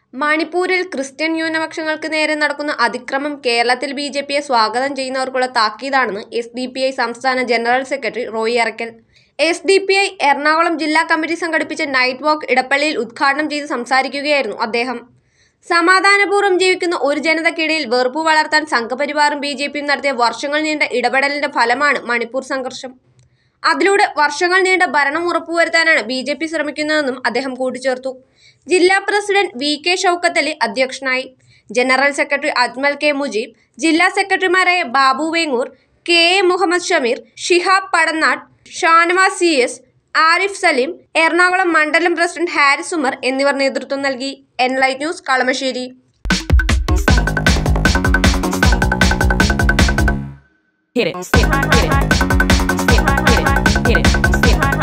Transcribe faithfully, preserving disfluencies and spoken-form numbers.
മണിപ്പൂരിൽ ക്രിസ്ത്യൻ ന്യൂനപക്ഷങ്ങൾക്ക് നേരെ നടക്കുന്ന അതിക്രമം കേരളത്തിൽ ബി ജെ പിയെ സ്വാഗതം ചെയ്യുന്നവർക്കുള്ള താക്കീതാണെന്ന് എസ് ഡി പി ഐ സംസ്ഥാന general secretary Roy Arakkal. S D P I Ernakulam ജില്ലാ കമ്മിറ്റി സംഘടിപ്പിച്ച നൈറ്റ് വാക്ക് ഇടപ്പള്ളിയിൽ ഉദ്ഘാടനം ചെയ്ത് സംസാരിക്കുകയായിരുന്നു അദ്ദേഹം. സമാധാനപൂർവ്വം ജീവിക്കുന്ന ഒരു ജനതയ്ക്കിടയിൽ വെറുപ്പ് വളർത്താൻ സംഘപരിവാറും ബി ജെ പിയും നടത്തിയ വർഷങ്ങൾ നീണ്ട ഇടപെടലിന്റെ ഫലമാണ് മണിപ്പൂർ സംഘർഷം. അതിലൂടെ വർഷങ്ങൾ നീണ്ട ഭരണം ഉറപ്പുവരുത്താനാണ് ബി ജെ പി ശ്രമിക്കുന്നതെന്നും അദ്ദേഹം കൂട്ടിച്ചേർത്തു. ജില്ലാ president V K Shoukath Ali അധ്യക്ഷനായി. General secretary Ajmal K Mujeeb, ജില്ലാ സെക്രട്ടറിമാരായ Babu Vengoor, K A Muhammad Shameer, Shihab Padannad, Shanavas C S, Arif Saleem, Ernakulam മണ്ഡലം പ്രസിഡന്റ് ഹാരിസ് ഉമർ എന്നിവർ നേതൃത്വം നൽകി. Enlight news, Kalamassery. Hit it, hit it, hit it, hit it, hit it, hit it, hit it.